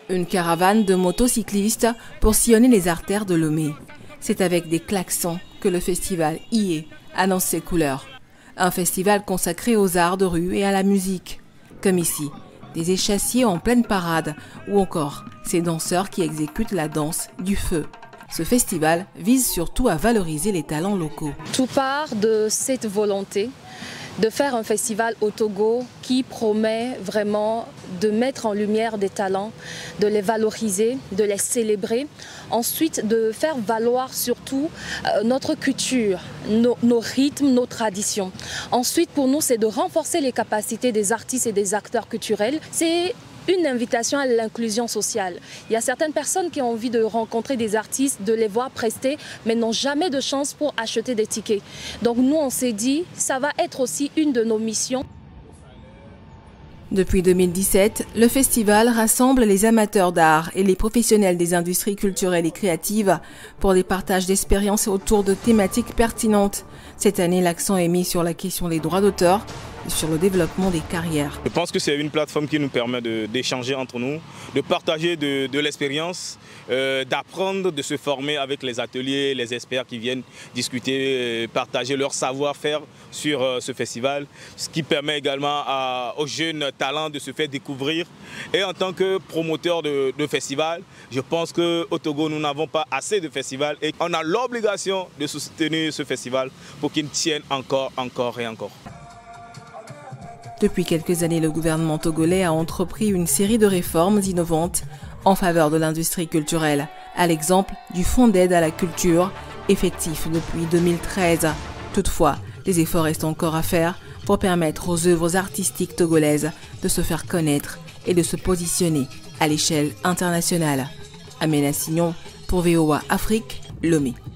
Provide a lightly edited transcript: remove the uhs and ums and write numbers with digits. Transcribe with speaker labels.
Speaker 1: Une caravane de motocyclistes pour sillonner les artères de Lomé. C'est avec des klaxons que le festival IE annonce ses couleurs. Un festival consacré aux arts de rue et à la musique. Comme ici, des échassiers en pleine parade ou encore ces danseurs qui exécutent la danse du feu. Ce festival vise surtout à valoriser les talents locaux.
Speaker 2: Tout part de cette volonté de faire un festival au Togo qui promet vraiment de mettre en lumière des talents, de les valoriser, de les célébrer. Ensuite, de faire valoir surtout notre culture, nos rythmes, nos traditions. Ensuite, pour nous, c'est de renforcer les capacités des artistes et des acteurs culturels. C'est une invitation à l'inclusion sociale. Il y a certaines personnes qui ont envie de rencontrer des artistes, de les voir prester, mais n'ont jamais de chance pour acheter des tickets. Donc nous, on s'est dit, ça va être aussi une de nos missions.
Speaker 1: Depuis 2017, le festival rassemble les amateurs d'art et les professionnels des industries culturelles et créatives pour des partages d'expériences autour de thématiques pertinentes. Cette année, l'accent est mis sur la question des droits d'auteur et sur le développement des carrières.
Speaker 3: Je pense que c'est une plateforme qui nous permet d'échanger entre nous, de partager de l'expérience, d'apprendre, de se former avec les ateliers, les experts qui viennent discuter, partager leur savoir-faire sur ce festival, ce qui permet également aux jeunes talents de se faire découvrir. Et en tant que promoteur de festival, je pense qu'au Togo, nous n'avons pas assez de festivals et on a l'obligation de soutenir ce festival pour qu'il tienne encore et encore.
Speaker 1: Depuis quelques années, le gouvernement togolais a entrepris une série de réformes innovantes en faveur de l'industrie culturelle, à l'exemple du Fonds d'aide à la culture, effectif depuis 2013. Toutefois, des efforts restent encore à faire pour permettre aux œuvres artistiques togolaises de se faire connaître et de se positionner à l'échelle internationale. Amena Signon pour VOA Afrique, Lomé.